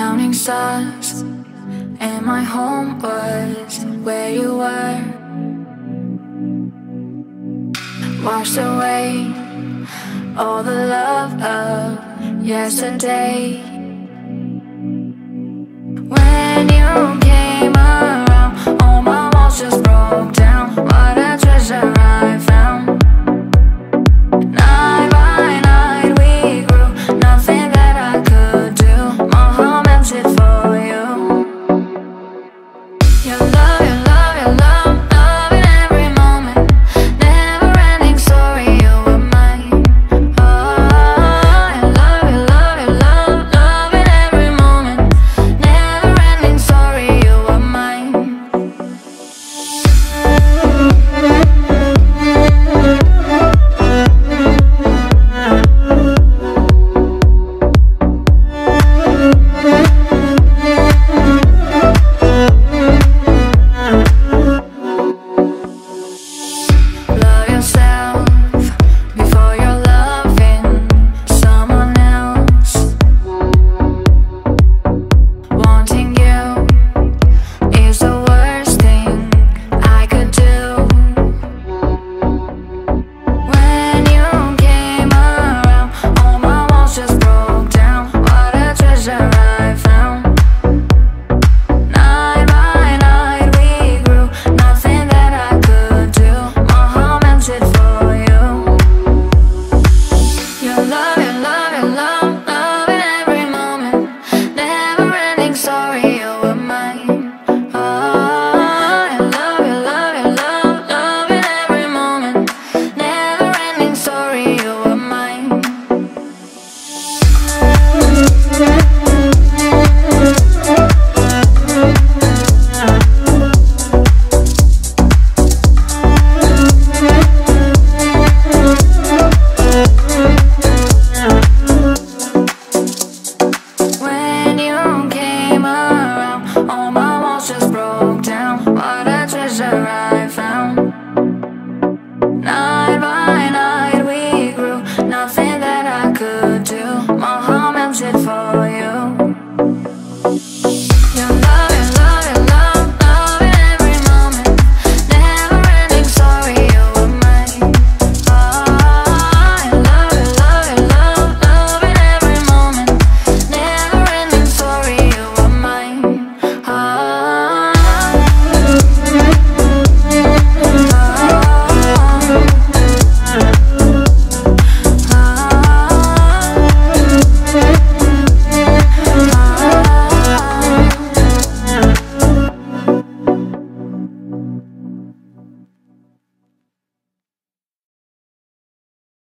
counting stars, and my home was where you were. Washed away all the love of yesterday. When you came around, all my walls just broke down. What a treasure I found. Night by night we grew, nothing that I could do. My heart melted for you. Your love, your love, your love, love in every moment. Never ending story, you were mine. Oh, your love, your love, your love, love in every moment. Never ending story, you were mine. Love yourself before you're loving someone else. Wanting you is the worst thing I could do. When you came around, all my walls just broke down. What a treasure I found. Night by night we grew, nothing that I could do. My heart melted for you. Your love, your love, your love, love in every moment. Never ending story, you were mine. Oh, your love, your love, your love, love in every moment. Never ending story, you were mine. When you came around, all my walls just broke down. What a treasure I found. Night by night we grew, nothing that I could do.